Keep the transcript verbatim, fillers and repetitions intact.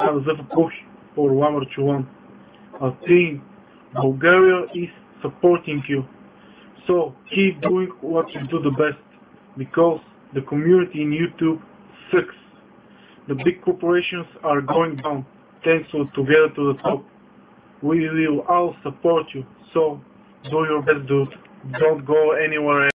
Аз Запаков for one or two one. I think Bulgaria is supporting you. So keep doing what you do the best, because the community in YouTube sucks. The big corporations are going down, thanks to Together to the Top. We will all support you, so do your best, dude. Don't go anywhere else.